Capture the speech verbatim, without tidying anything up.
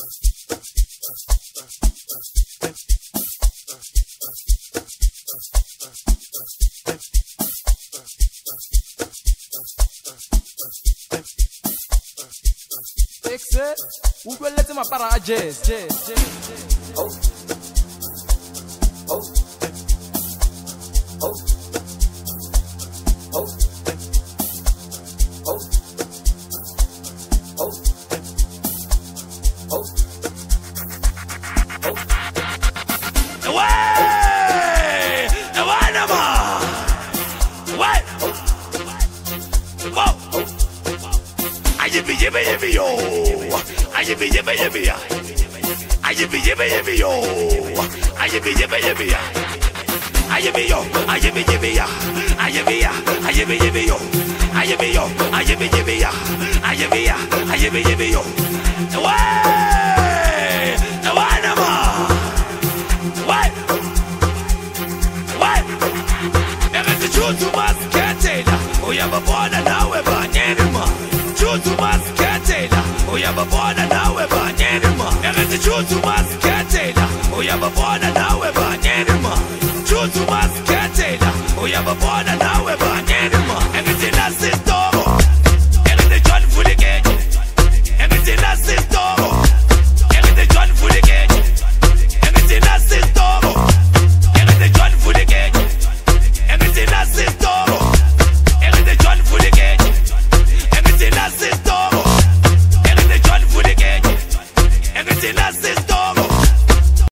Fix it. We will let him a para jazz, jazz, jazz. Oh, oh, oh, oh, oh, oh, oh, oh. Away! Away, number! Away! Whoa! I yippee yippee yippee yo! I yippee yippee yippee ya! I yippee yippee yippee yo! I yippee yippee yippee ya! I yippee yo! I yippee yippee ya! I yippee ya! I yippee yippee yo! I yippee yo! I yippee yippee ya! I yippee ya! I yippee yippee yo! Away! Away, number! Away! Away! There is the truth to us, can't tell ya. We have a born and now we're born anymore. Truth to us, can't tell ya. We have a born and now we're born anymore. There is the truth to us, can't tell ya. We have a born and now we're born anymore. Truth to us, can't tell ya. We have a born and now we're